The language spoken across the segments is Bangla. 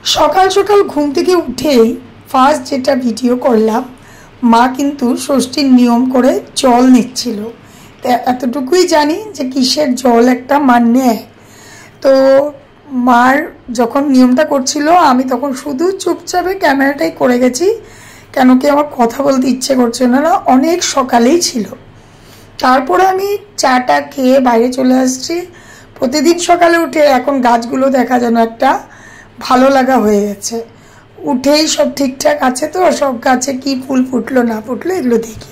সকাল সকাল ঘুম থেকে উঠেই ফার্স্ট যেটা ভিডিও করলাম, মা কিন্তু ষষ্ঠীর নিয়ম করে জল নিচ্ছিল। তো এতটুকুই জানি যে কিসের জল একটা মা নেয়। তো মার যখন নিয়মটা করছিল আমি তখন শুধু চুপচাপে ক্যামেরাটাই করে গেছি, কেন কি আমার কথা বলতে ইচ্ছে করছিল না, অনেক সকালেই ছিল। তারপরে আমি চাটা খেয়ে বাইরে চলে আসছি। প্রতিদিন সকালে উঠে এখন গাছগুলো দেখা যেন একটা ভালো লাগা হয়ে গেছে। উঠেই সব ঠিকঠাক আছে তো, সব গাছে কি ফুল ফুটলো না ফুটলো এগুলো দেখি।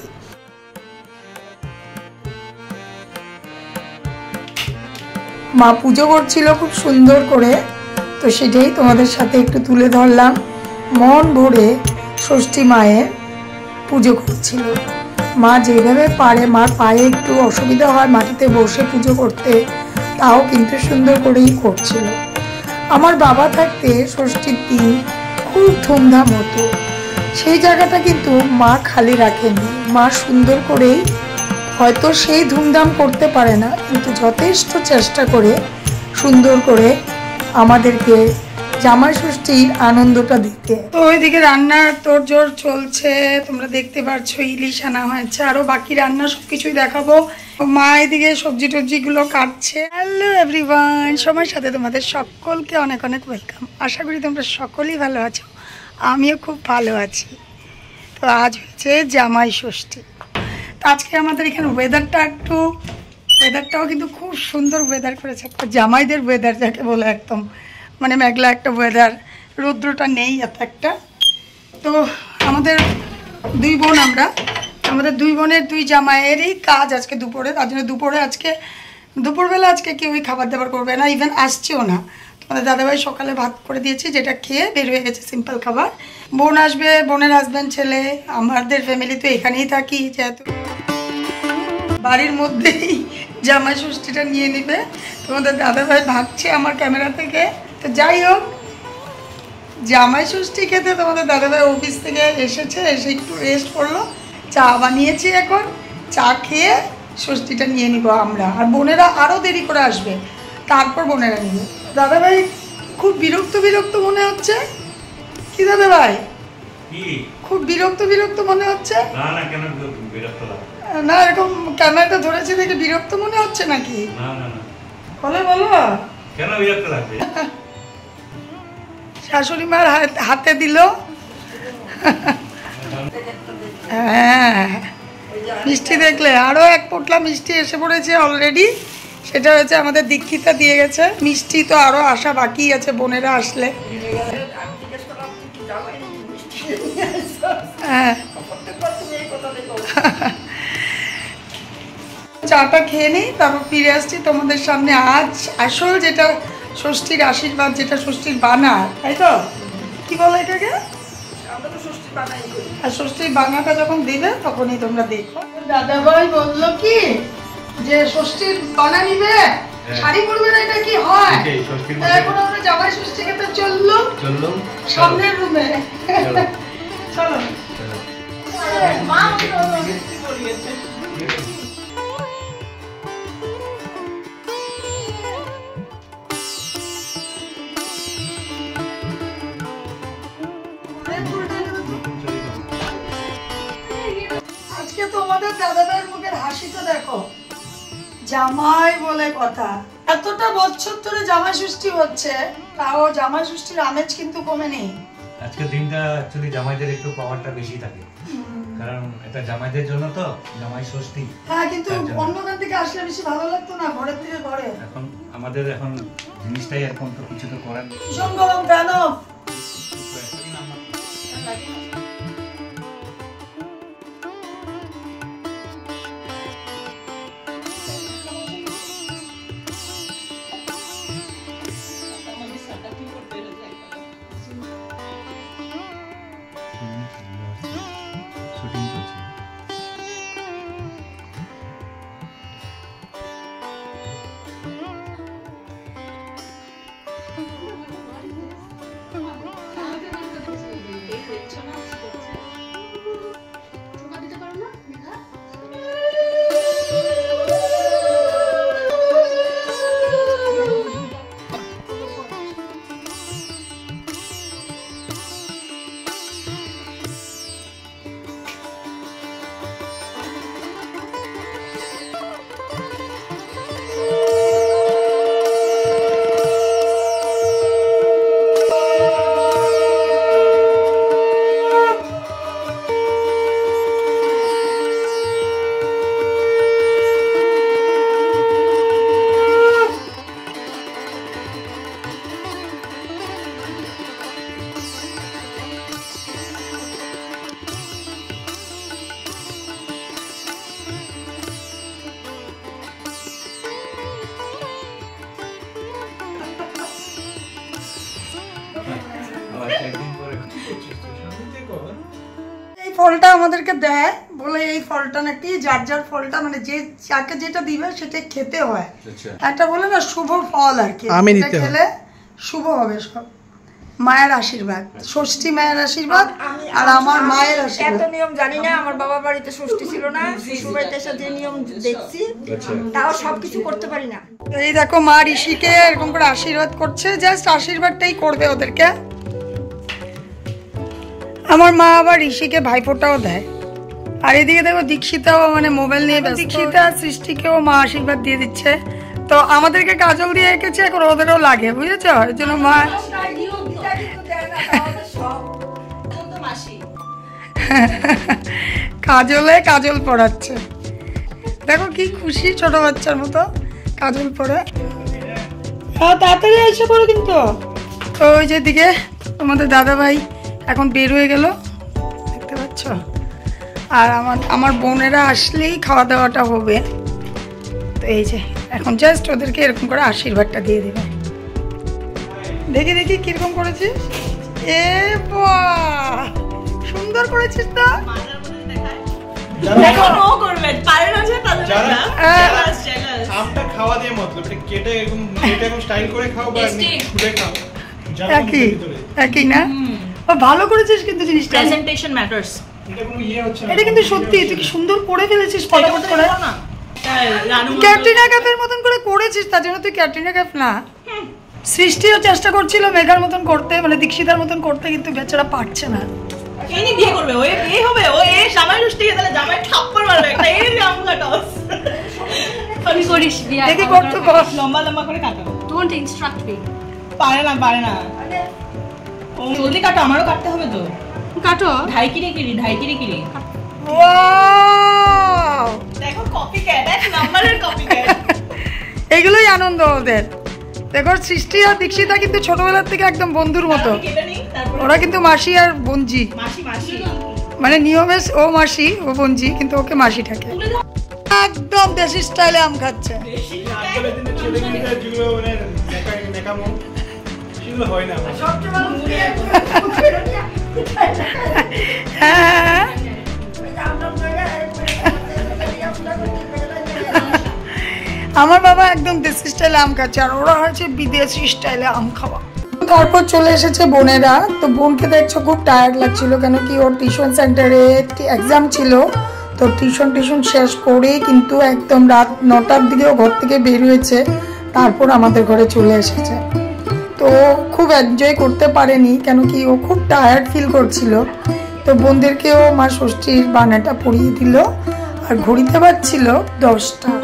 মা পুজো করছিল খুব সুন্দর করে, তো সেটাই তোমাদের সাথে একটু তুলে ধরলাম। মন ভরে ষষ্ঠী মায়ের পুজো করছিল। মা যেভাবে পারে, মার পায়ে একটু অসুবিধা হয় মাটিতে বসে পুজো করতে, তাও কিন্তু সুন্দর করেই করছিল। আমার বাবা থাকতে ষষ্ঠীর দিন খুব ধুমধাম হতো। সেই জায়গাটা কিন্তু মা খালি রাখেনি। মা সুন্দর করেই, হয়তো সেই ধুমধাম করতে পারে না, কিন্তু যথেষ্ট চেষ্টা করে সুন্দর করে আমাদেরকে জামাই ষষ্ঠীর আনন্দটা দিতে। তো ওইদিকে রান্নার তোড়জোড় চলছে, তোমরা দেখতে পাচ্ছ। ইলিশ আনা হয়েছে, আরও বাকি রান্না সব কিছুই দেখাবো। মা এদিকে সবজি টবজিগুলো কাটছে। হ্যালো এভরিওয়ান, সময়ের সাথে তোমাদের সকলকে অনেক অনেক ওয়েলকাম। আশা করি তোমরা সকলেই ভালো আছো, আমিও খুব ভালো আছি। তো আজ হচ্ছে জামাই ষষ্ঠী। তো আজকে আমাদের এখানে ওয়েদারটাও কিন্তু খুব সুন্দর ওয়েদার করেছে, একটা জামাইদের ওয়েদার যাকে বলে, একদম মানে মেঘলা একটা ওয়েদার, রৌদ্রটা নেই এত একটা। তো আমাদের দুই বোন, আমাদের দুই বোনের দুই জামাইয়েরই কাজ আজকে দুপুরে, তার জন্য দুপুরবেলা আজকে কেউই খাবার দাবার করবে না, ইভেন আসছেও না। তোমাদের দাদাভাই সকালে ভাত করে দিয়েছি, যেটা খেয়ে বের হয়ে গেছে, সিম্পল খাবার। বোন আসবে, বোনের হাজব্যান্ড, ছেলে, আমাদের ফ্যামিলি তো এখানেই থাকি, যেহেতু বাড়ির মধ্যেই জামাই ষষ্ঠীটা নিয়ে নিবে। তোমাদের দাদাভাই ভাগছে আমার ক্যামেরা থেকে। তো যাই হোক, জামাই ষষ্ঠী খেতে তোমাদের দাদাভাই অফিস থেকে এসেছে, এসে একটু রেস্ট করলো, চা বানিয়েছি, এখন চা খেয়ে ষষ্ঠীটা নিয়ে নিব আমরা। আর বোনেরা আরও দেরি করে আসবে, তারপর বোনেরা নিবে। দাদাভাই খুব বিরক্ত মনে হচ্ছে। কি দাদাভাই, খুব বিরক্ত মনে হচ্ছে? না, এরকম ক্যামেরাটা ধরেছে দেখে বিরক্ত মনে হচ্ছে নাকি? বলো কেন বিরক্ত লাগবে? শাশুড়ি মার হাতে দিল। হ্যাঁ, মিষ্টি দেখলে আরো এক পোটলা মিষ্টি এসে পড়েছে অলরেডি। সেটা হচ্ছে আমাদের দীক্ষিতা দিয়ে গেছে। মিষ্টি তো আরো আসা বাকি আছে, বোনেরা আসলে। হ্যাঁ, চাটা খেয়ে নিই, তারপর ফিরে আসছি তোমাদের সামনে। আজ আসল যেটা ষষ্ঠীর আশীর্বাদ, যেটা ষষ্ঠীর বানা, তাই তো? কি বলো এটাকে? আর ষষ্ঠীর বানাটা যখন দিবে তখনই তোমরা দেখো। দাদাভাই বললো কি যে ষষ্ঠীর বানা নিবে, শাড়ি পরবে না, এটা কি হয়? এখন আমরা জামাই ষষ্ঠী খেতে চললো সামনের রুমে। চলো। আজকে তোমাদের দাদাভাইয়ের মুখের হাসিটা দেখো, জামাই বলে কথা। এতটা বছর ধরে জামাই ষষ্ঠী হচ্ছে, তাও জামাই ষষ্ঠীর আমেজ কিন্তু কমেনি। আজকের দিনটা অ্যাকচুয়ালি জামাইদের একটু পাওয়ারটা বেশি থাকে, কারণ এটা জামাইদের জন্য তো জামাই ষষ্ঠী। হ্যাঁ, কিন্তু অন্য গান থেকে আসলে বেশি ভালো লাগতো না, ঘরের থেকে ঘরে। এখন আমাদের এখন জিনিসটাই এখন তো কিছু তো করার নেই। ভীষণ গরম কেন? এই ফলটা আমাদেরকে দেয়, বলে এই ফলটা নাকি যার যার ফলটা মানে যে যাকে যেটা দিবে সেটা খেতে হয়। একটা বলে না শুভ ফল আর কি, এটা খেলে শুভ হবে সব। মায়ের আশীর্বাদ, ষষ্ঠী মায়ের আশীর্বাদ আর আমার মায়ের আশীর্বাদ। এত নিয়ম জানি না, আমার বাবার বাড়িতে ষষ্ঠী ছিল না, শ্বশুর বাড়িতে এসে যে নিয়ম দেখছি তাও সবকিছু করতে পারি না। এই দেখো মা ঋষিকে এরকম করে আশীর্বাদ করছে, জাস্ট আশীর্বাদটাই করবে ওদেরকে। আমার মা আবার ঋষিকে ভাইফোঁটাও দেয়। আর এদিকে দেখো দীক্ষিতাও মানে মোবাইল নিয়ে ব্যস্ত। দীক্ষিতা সৃষ্টিকেও মা আশীর্বাদ দিয়ে দিচ্ছে। তো আমাদেরকে কাজল দিয়ে রেখেছে, এখন ওদেরও লাগে, বুঝেছ? এর জন্য মা কাজলে কাজল পড়াচ্ছে। দেখো কি খুশি ছোট বাচ্চার মতো কাজল পরে। হ্যাঁ তাড়াতাড়ি এসে পড়ো কিন্তু। তো ওই যে দিকে তোমাদের দাদা ভাই এখন বের হয়ে গেল, দেখতে পাচ্ছ। আর আমার বোনেরা আসলেই খাওয়া দাওয়াটা হবে। তো এই যে এখন জাস্ট ওদেরকে এরকম করে আশীর্বাদটা দিয়ে দেবে। দেখি দেখি কিরকম করেছিস। এ বাহ, সুন্দর করেছিস তো। একই না, ভালো করেছিস কিন্তু জিনিসটা। এটা কিন্তু সত্যি তুই কি সুন্দর করে ফেলেছিস ফটাফট করে। ক্যাটরিনা কাইফের মতন করে করেছিস, তার জন্য তুই ক্যাটরিনা কাইফ না। সৃষ্টিও চেষ্টা করছিল মেঘার মতন করতে, মানে দীক্ষিতার মতন করতে, কিন্তু বেচারা পারছে না। বিয়ে করবে, ওই বিয়ে হবে, ও এই জামাই ষষ্ঠী গেলে জামাই থাপ্পড় মারবে একটা, এই আমলা টস। আমি করিস বিয়ে, দেখি কত কষ্ট লম্বা লম্বা করে কাটো। Don't instruct me. পারে না ও জলদি কাটো, আমারও কাটতে হবে তো। কাটো। ঢাই কিরি ওয়াও, দেখো কপিক্যাট, এক নাম্বারের কপিক্যাট। এগুলোই আনন্দ ওদের। দেখো সৃষ্টি আর দীক্ষিতা কিন্তু ছোটবেলার থেকে একদম বন্ধুর মতো। ওরা কিন্তু মাসি আর বোনজি, মানে নিয়মে ও মাসি ও বোনজি, কিন্তু ওকে মাসি থাকে। একদম দেশি স্টাইলে আম খাচ্ছে। হ্যাঁ আমার বাবা একদম দেশি স্টাইলে আম খাচ্ছে, আর ওরা হচ্ছে বিদেশি স্টাইলে আম খাওয়া। তারপর চলে এসেছে বোনেরা। তো বোনকে দেখছো খুব টায়ার্ড লাগছিল, কেন কি ওর টিউশন সেন্টারে এক্সাম ছিল। তো টিউশন শেষ করে কিন্তু একদম রাত 9টার দিকে ও ঘর থেকে বের হয়েছে, তারপর আমাদের ঘরে চলে এসেছে। তো খুব এনজয় করতে পারেনি, কেন কি ও খুব টায়ার্ড ফিল করছিল। তো বোনদেরকেও মা ষষ্ঠীর বানাটা পরিয়ে দিল, আর ঘড়িতে বাজছিল 10টা।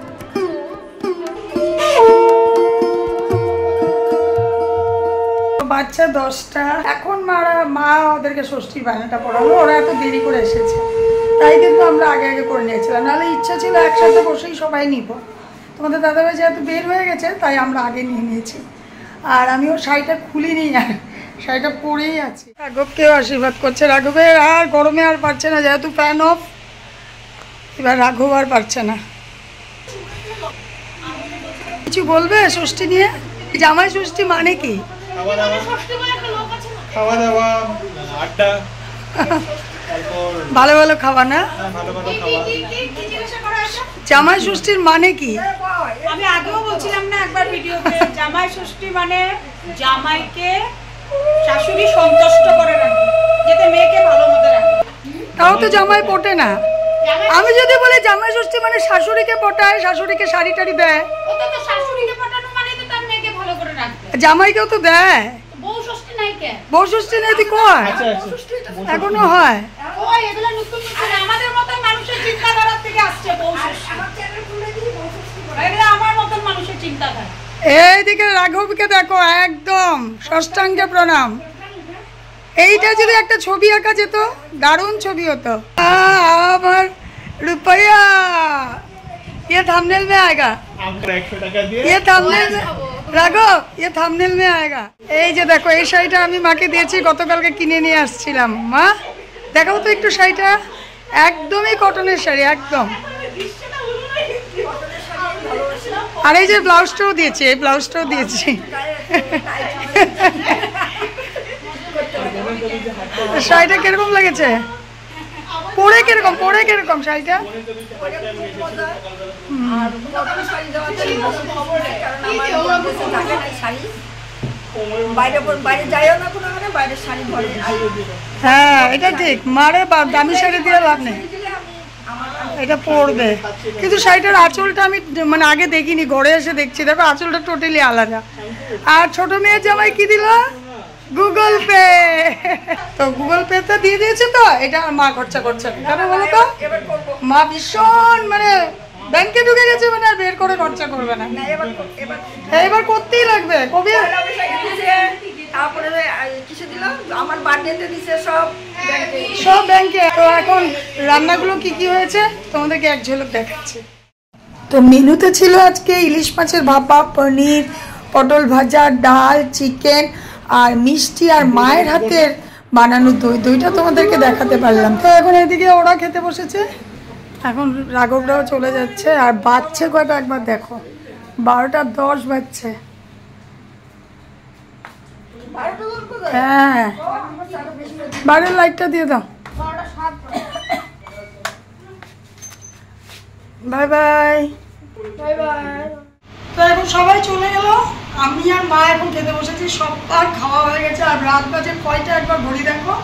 বাচ্চা 10টা, এখন মা ওদেরকে ষষ্ঠীর বানাটা পড়ালো। ওরা এত দেরি করে এসেছে, তাই কিন্তু আমরা আগে করে নিয়েছিলাম, নাহলে ইচ্ছা ছিল একসাথে বসেই সবাই নিব। তোমাদের দাদাভাই যেহেতু বের হয়ে গেছে, তাই আমরা আগে নিয়ে নিয়েছি। আর আমিও শাড়িটা খুলিনি, আর শাড়িটা পরেই আছি। রাঘবকেও আশীর্বাদ করছে। রাঘবের আর গরমে আর পারছে না, যেহেতু ফ্যান অফ, এবার রাঘব আর পারছে না। কিছু বলবে ষষ্ঠী নিয়ে? জামাই ষষ্ঠী মানে কি? খাওয়া দাওয়া, আড্ডা, ভালো ভালো খাওয়া না? জামাই ষষ্ঠীর মানে কি? আমি আগেও বলছিলাম না একবার ভিডিওতে, জামাই ষষ্ঠী মানে জামাইকে শাশুড়ি সন্তুষ্ট করে রাখে, যাতে মেয়েকে ভালো মতো রাখে। তাও তো জামাই পটে না। আমি যদি বলি জামাই ষষ্ঠী মানে শাশুড়িকে পটায়, শাশুড়িকে শাড়ি টাড়ি দেয়, ওটা তো শাশুড়িকে পটানো মানে তো তার মেয়েকে ভালো করে রাখবে। জামাইকেও তো দেয়। বউ ষষ্ঠী নাই কে? বউ ষষ্ঠী নাই তুই কয়? এখনো হয়। ওই এগুলা নতুন আমাদের মতন মানুষের চিন্তাধারা থেকে আসছে বউ ষষ্ঠী। এগুলা আমার মতন মানুষের চিন্তাধারা। এইদিকে রাঘবকে দেখো, একদম ষষ্ঠাঙ্গে প্রণাম। এইটা যদি একটা ছবি আঁকা যেত, দারুণ ছবি হতো। আমার रुपया ये थंबनेल में आएगा, ये थंबनेल में রাঘব, ये थंबनेल में आएगा। এই যে দেখো, এই শাড়িটা আমি মাকে দিয়েছি, গতকালকে কিনে নিয়ে আসছিলাম। মা দেখাও তো একটু শাড়িটা, একদমই কটনের শাড়ি একদম। আর এই যে ব্লাউজটাও দিয়েছি, এই ব্লাউজটাও দিয়েছি। শাড়িটা কিরকম লেগেছে? পরে কিরকম শাড়িটা? হ্যাঁ এটা ঠিক, মারে দামি শাড়ি দিয়ে লাভ নেই, এটা পরবে। কিন্তু শাড়িটার আঁচলটা আমি মানে আগে দেখিনি, ঘরে এসে দেখছি, দেখো আঁচলটা টোটালি আলাদা। আর ছোট মেয়ের জামাই কি দিল? Google pay. তো গুগল পেতে দিয়ে দিয়েছে, তো এটা মা খরচা করছে কেন বলো তো? মা ভীষণ মানে ব্যাংকে ঢুকে গেছে, মানে আর বের করে খরচা করবে না, এবার করতেই লাগবে। কবি তারপরে কিছু দিল আমার বার্থডেতে দিছে সব ব্যাংকে। তো এখন রান্নাগুলো কি কি হয়েছে তোমাদেরকে এক ঝলক দেখাচ্ছি। তো মেনুতে ছিল আজকে ইলিশ মাছের ভাপা, পনির, পটল ভাজা, ডাল, চিকেন আর মিষ্টি, আর মায়ের হাতের বানানো দইটা তোমাদেরকে দেখাতে পারলাম। তো এখন এদিকে ওরা খেতে বসেছে, এখন রাঘবরাও চলে যাচ্ছে। আর বাজছে কয়টা একবার দেখো, 12:10 বাজছে। হ্যাঁ বাইরের লাইটটা দিয়ে দাও। Bye bye. তো এখন সবাই চলে গেল, আমি আর মা এখন খেতে বসেছি। সবার খাওয়া হয়ে গেছে। আর রাত বাজে কয়টা একবার ঘড়ি দেখো,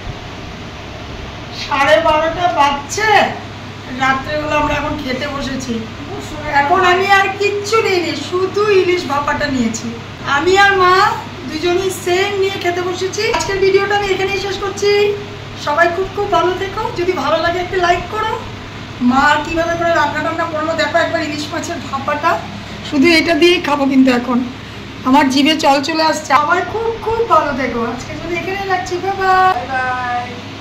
12:30 বাজছে। রাত্রেবেলা আমরা এখন খেতে বসেছি। এখন আমি আর কিচ্ছু নিইনি, শুধু ইলিশ ভাপাটা নিয়েছি। আমি আর মা দুজনই সেম নিয়ে খেতে বসেছি। আজকের ভিডিওটা আমি এখানেই শেষ করছি। সবাই খুব খুব ভালো থেকো। যদি ভালো লাগে একটু লাইক করো। মা কীভাবে করে রান্না করলো দেখো একবার, ইলিশ মাছের ভাপাটা শুধু এটা দিয়েই খাবো, কিন্তু এখন আমার জিভে চল চলে আসছে। সবাই খুব খুব ভালো থেকো। আজকে যদি এখানেই রাখছি, বাই বাই।